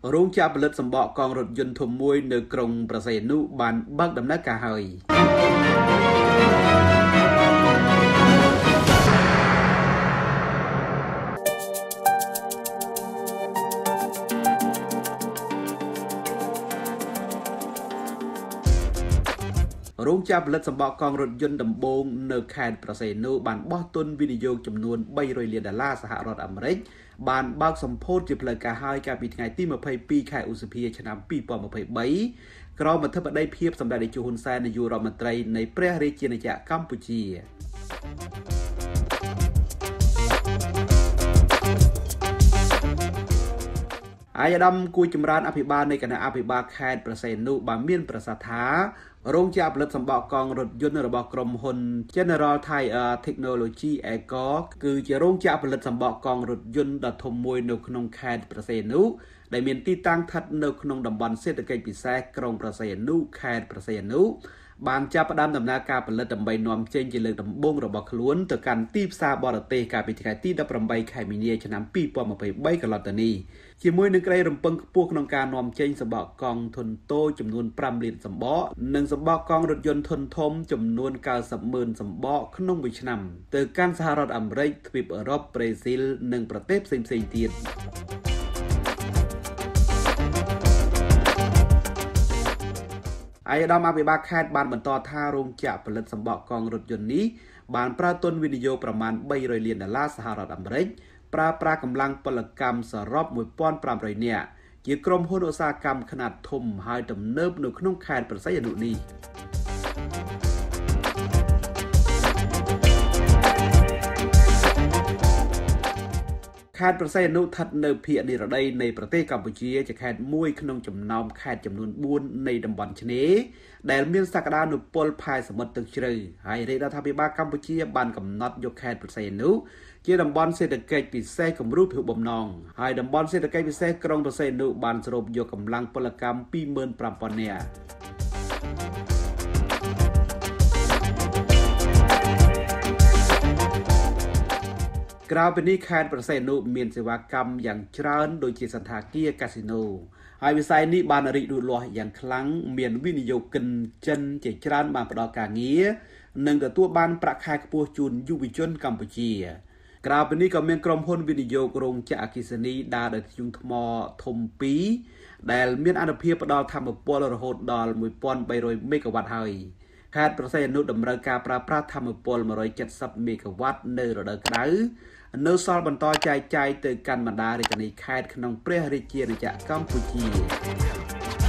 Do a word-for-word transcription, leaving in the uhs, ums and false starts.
រោងចក្រផលិតសម្បកកង់រថយន្តធំមួយនៅក្រុងប្រសេនុបានបើកដំណើរការហើយរោងចក្រផលិតសម្បកកង់រថយន្តដំបូងនៅខេត្តប្រសេនុបានបោះទុនវិនិយោគចំនួនបីរយលានដុល្លារសហរដ្ឋអាមេរិកបានបើកសម្ពោធជាផ្លូវការហើយកាលពីថ្ងៃទីម្ភៃពីរខែឧសភាឆ្នាំពីរពាន់ម្ភៃបីក្រោមអធិបតីភាពសម្ដេចនាយកហ៊ុនសែននាយករដ្ឋមន្ត្រីនៃព្រះរាជាណាចក្រកម្ពុជាអាយដាមគួយចម្រើនអភិបាលនៃគណៈអភិបាលខេត្តប្រសេនុបានមានប្រសាសន៍ថារោងចក្រផលិតសម្បកកង់រថយន្តរបស់ក្រុមហ៊ុន General Tire Technology Eco គឺជារោងចក្រផលិតសម្បកកង់រថយន្តដ៏ធំមួយនៅក្នុងខេត្តប្រសេនុដែលមានទីតាំងស្ថិតនៅក្នុងតំបន់សេដ្ឋកិច្ចពិសេសក្រុងប្រសេនុខេត្តប្រសេនុបានចាប់ផ្ដើមដំណើរការផលិតដើម្បីនាំចេញជាលើកដំបូងរបស់ខ្លួនទៅកាន់ទីផ្សារបរទេសកាលពីថ្ងៃទីដប់ប្រាំបីខែមីនាឆ្នាំពីរពាន់ម្ភៃបីកន្លងទៅនេះជាមួយនឹងក្តីរំពឹងខ្ពស់ក្នុងការនាំចេញសម្បកកង់ធុនតូចចំនួនប្រាំលានសម្បកនិងសម្បកកង់រថយន្តធុនធំចំនួនកៅសិបម៉ឺនសម្បកក្នុងមួយឆ្នាំទៅកាន់សហរដ្ឋអាមេរិកទ្វីបអឺរ៉ុបប្រេស៊ីលនិងប្រទេសផ្សេងៗទៀតអាយដាមអភិបាលខេត្តបានបន្តថារោងចក្រផលិតសម្បកកង់រថយន្តនេះបានប្រើទុនវិនិយោគប្រមាណបីរយលានដុល្លារសហរដ្ឋអាមេរិកប្រើប្រាស់កម្លាំងពលកម្មសរុបមួយពាន់ប្រាំរយនាក់ជាក្រុមហ៊ុនឧស្សាហកម្មខ្នាតធំហើយទំនើបនៅក្នុងខេត្តប្រសេនុនេះខេត្តប្រសេនុស្ថិតនៅភាគនិរតីនៃប្រទេសកម្ពុជាជាខេត្តមួយក្នុងចំណោមខេត្តចំនួនបួននៃតំបន់ឆ្នេរដែលមានសក្តានុពលផែសមុទ្រទឹកជ្រៅហើយរាជរដ្ឋាភិបាលកម្ពុជាបានកំណត់យកខេត្តប្រសេនុជាតំបន់សេដ្ឋកិច្ចពិសេសគំរូពិភពបំណងហើយតំបន់សេដ្ឋកិច្ចពិសេសក្រុងប្រសេនុបានស្រូបយកកម្លាំងពលកម្មពីរម៉ឺនប្រាំពាន់នាក់ក្រៅពីនេះខេត្តប្រសេនុមានសេវាកម្មយ៉ាងច្រើនដូចជាសណ្ឋាគារកាស៊ីណូហើយវិស័យនេះបានរីកលូតលាស់យ៉ាងខ្លាំងមានវិនិយោគិនចិនជាច្រើនបានផ្ដល់ការងារនិងទទួលបានប្រាក់ខែខ្ពស់ជូនយុវជនកម្ពុជាក្រៅពីនេះក៏មានក្រុមហ៊ុនវិនិយោគរោងចក្រអគ្គិសនីដើរដោយធ្យូងថ្មធំពីរដែលមានអនុភាពផ្ដល់ថាមពលរហូតដល់មួយពាន់បីរយមេហ្គាវ៉ាត់ហើយខេត្តប្រសេនុតម្រូវការប្រើប្រាស់ថាមពលមួយរយចិតសិបមេហ្គាវ៉ាត់នៅរដូវក្តៅនៅសល់បន្តចែកចាយទៅកាន់បណ្ដារាជធានីខេត្តក្នុងព្រះរាជាណាចក្រកម្ពុជា